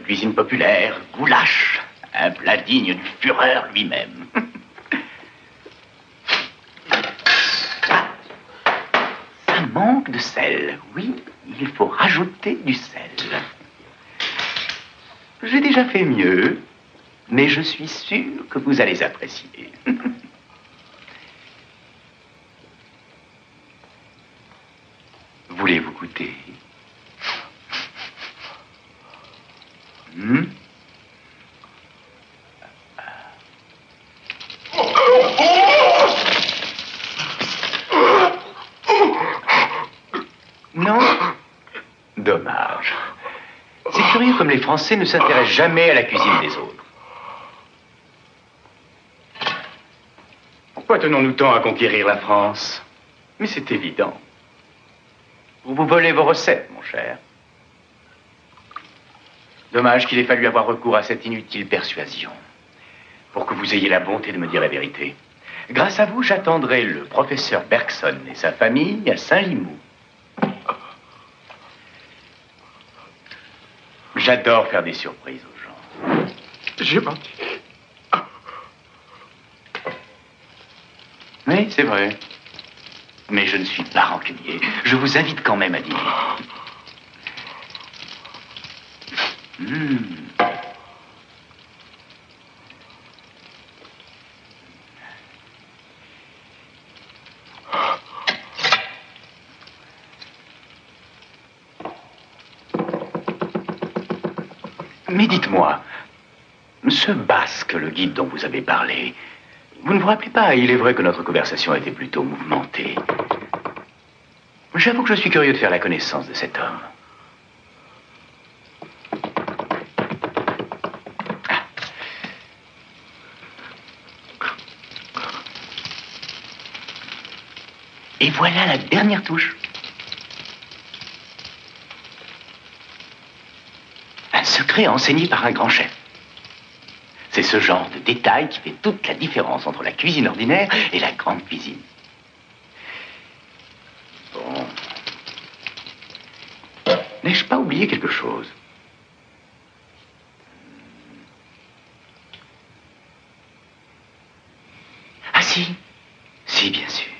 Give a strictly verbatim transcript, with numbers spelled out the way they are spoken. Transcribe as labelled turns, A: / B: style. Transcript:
A: cuisine populaire, goulash, un plat digne du Führer lui-même. Ça manque de sel, oui, il faut rajouter du sel. J'ai déjà fait mieux, mais je suis sûr que vous allez apprécier. Voulez-vous goûter? Hmm? Non? Dommage. C'est curieux comme les Français ne s'intéressent jamais à la cuisine des autres. Pourquoi tenons-nous tant à conquérir la France? Mais c'est évident. Vous vous volez vos recettes, mon cher. Dommage qu'il ait fallu avoir recours à cette inutile persuasion pour que vous ayez la bonté de me dire la vérité. Grâce à vous, j'attendrai le professeur Bergson et sa famille à Saint-Limoux. J'adore faire des surprises aux gens.
B: J'ai menti.
A: Oui, c'est vrai. Mais je ne suis pas rancunier. Je vous invite quand même à dîner. Mmh. Mais dites-moi, ce Basque, le guide dont vous avez parlé, vous ne vous rappelez pas, il est vrai que notre conversation était plutôt mouvementée. J'avoue que je suis curieux de faire la connaissance de cet homme. Ah. Et voilà la dernière touche. Un secret enseigné par un grand chef. C'est ce genre de détail qui fait toute la différence entre la cuisine ordinaire et la grande cuisine. Bon. N'ai-je pas oublié quelque chose? Ah si, si, bien sûr.